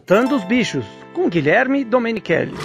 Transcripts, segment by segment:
Espantando os Bichos, com Guilherme Domenichelli.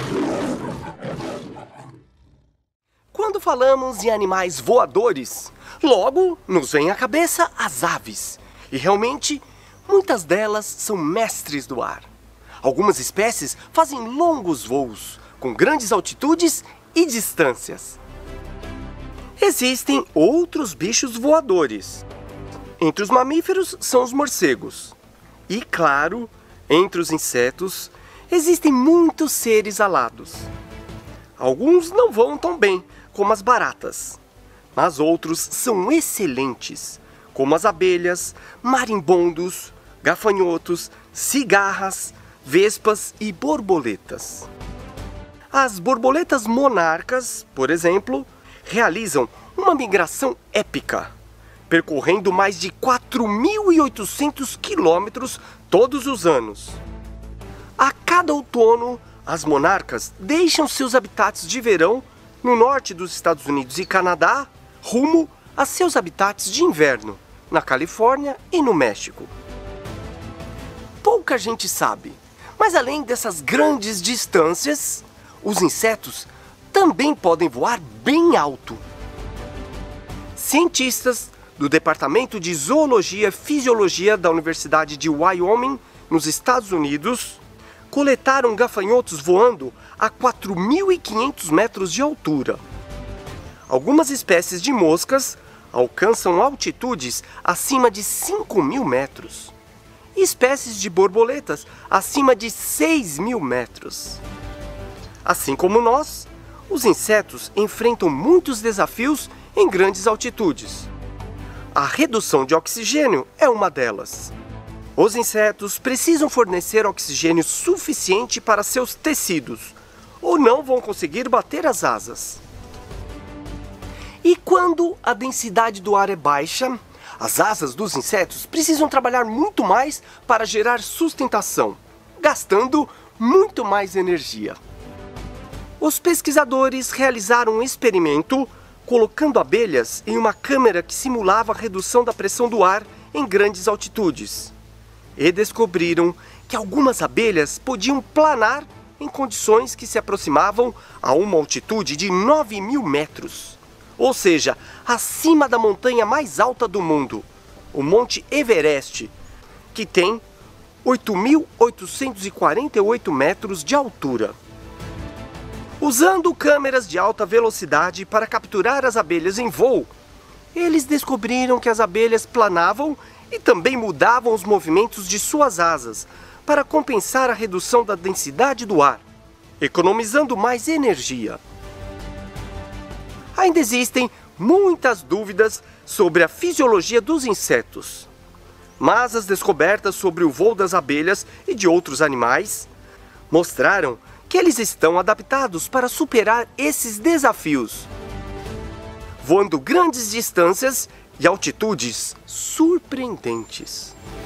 Quando falamos em animais voadores, logo nos vem à cabeça as aves. E realmente, muitas delas são mestres do ar. Algumas espécies fazem longos voos, com grandes altitudes e distâncias. Existem outros bichos voadores. Entre os mamíferos são os morcegos. E, claro, entre os insetos, existem muitos seres alados. Alguns não voam tão bem, como as baratas. Mas outros são excelentes, como as abelhas, marimbondos, gafanhotos, cigarras, vespas e borboletas. As borboletas monarcas, por exemplo, realizam uma migração épica, percorrendo mais de 4.800 quilômetros todos os anos. A cada outono, as monarcas deixam seus habitats de verão no norte dos Estados Unidos e Canadá, rumo a seus habitats de inverno, na Califórnia e no México. Pouca gente sabe, mas além dessas grandes distâncias, os insetos também podem voar bem alto. Cientistas do Departamento de Zoologia e Fisiologia da Universidade de Wyoming, nos Estados Unidos, coletaram gafanhotos voando a 4.500 metros de altura. Algumas espécies de moscas alcançam altitudes acima de 5.000 metros. E espécies de borboletas acima de 6.000 metros. Assim como nós, os insetos enfrentam muitos desafios em grandes altitudes. A redução de oxigênio é uma delas. Os insetos precisam fornecer oxigênio suficiente para seus tecidos, ou não vão conseguir bater as asas. E quando a densidade do ar é baixa, as asas dos insetos precisam trabalhar muito mais para gerar sustentação, gastando muito mais energia. Os pesquisadores realizaram um experimento colocando abelhas em uma câmera que simulava a redução da pressão do ar em grandes altitudes. E descobriram que algumas abelhas podiam planar em condições que se aproximavam a uma altitude de 9.000 metros. Ou seja, acima da montanha mais alta do mundo, o Monte Everest, que tem 8.848 metros de altura. Usando câmeras de alta velocidade para capturar as abelhas em voo, eles descobriram que as abelhas planavam e também mudavam os movimentos de suas asas para compensar a redução da densidade do ar, economizando mais energia. Ainda existem muitas dúvidas sobre a fisiologia dos insetos, mas as descobertas sobre o voo das abelhas e de outros animais mostraram que eles estão adaptados para superar esses desafios, voando grandes distâncias e altitudes surpreendentes.